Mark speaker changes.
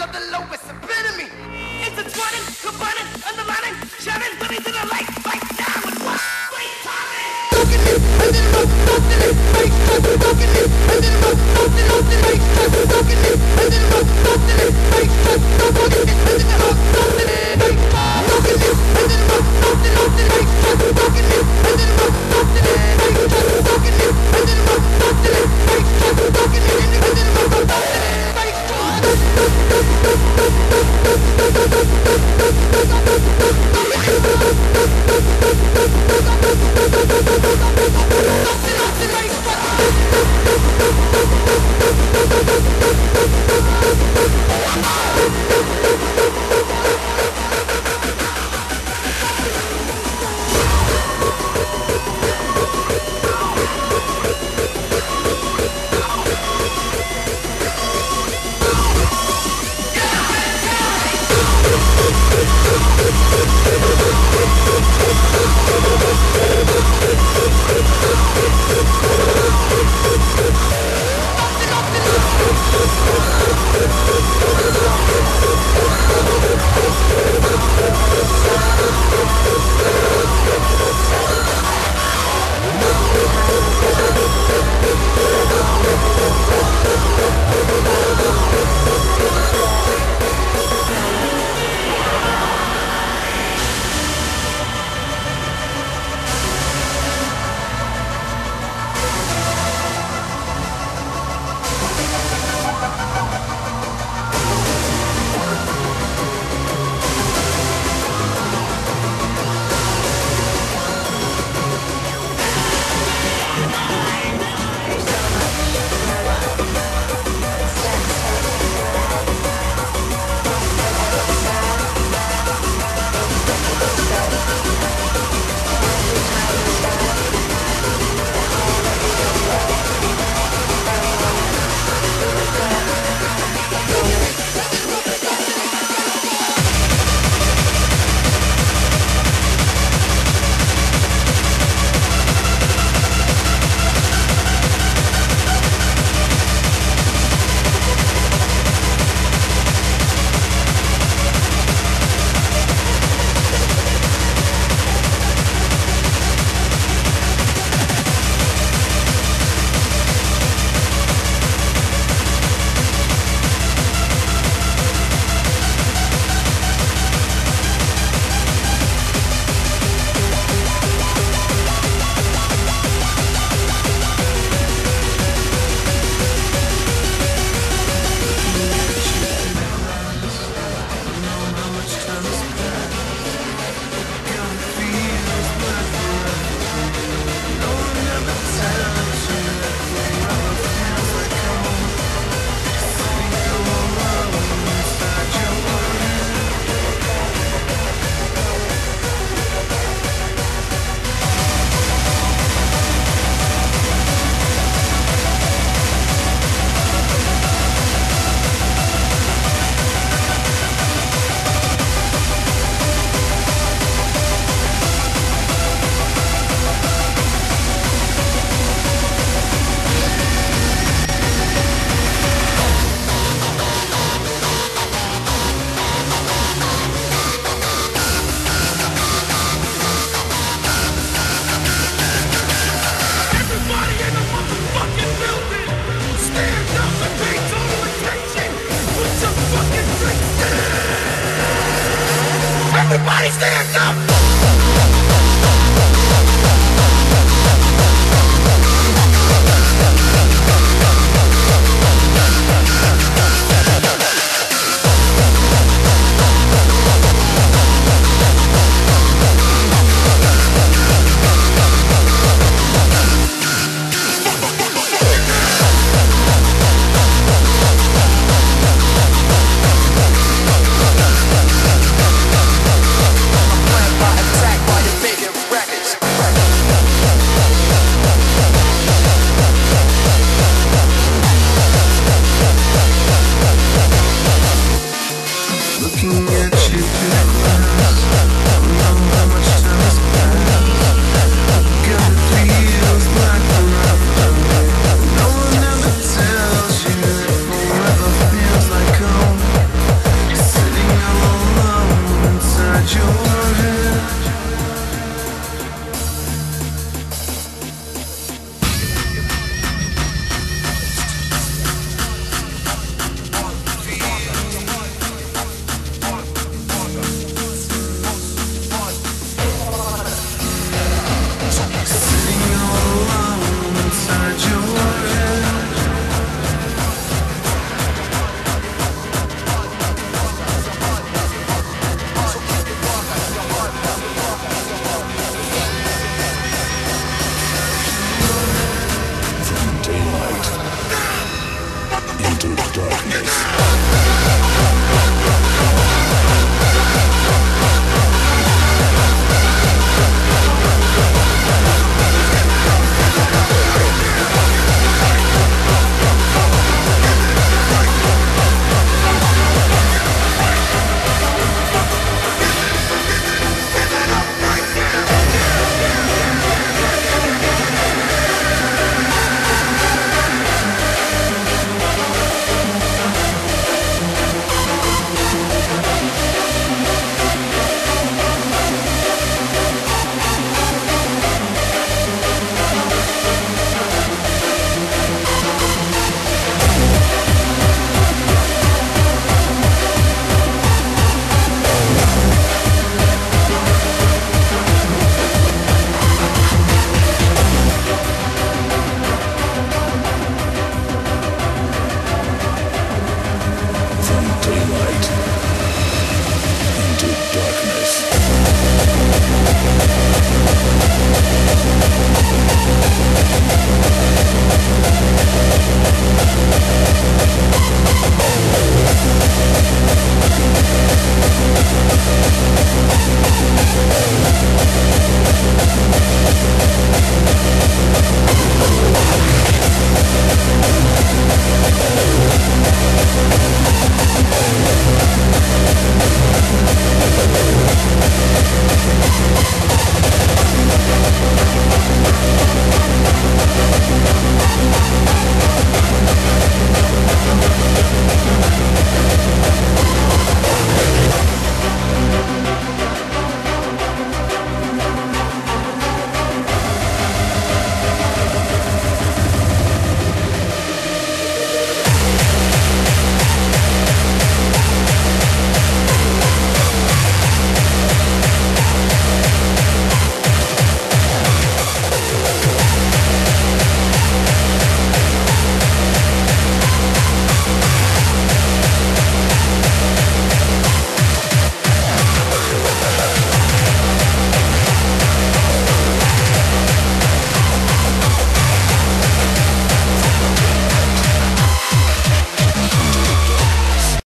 Speaker 1: of the lowest epitome. Intertwining, combining, underlining, shining, putting to the light, right now and what? Wait, time. Talking it, and then I'm talking it, right, talking it, and then I'm talking it, right, talking it, and then I'm talking it, right, talking it, and then I'm talking it, right, talking it, and then I'm talking it, right, talking it, and then I'm talking it, right, talking it, and then I'm talking it, right, talking it, and then I'm talking it, right. Everybody stand up!
Speaker 2: darkness.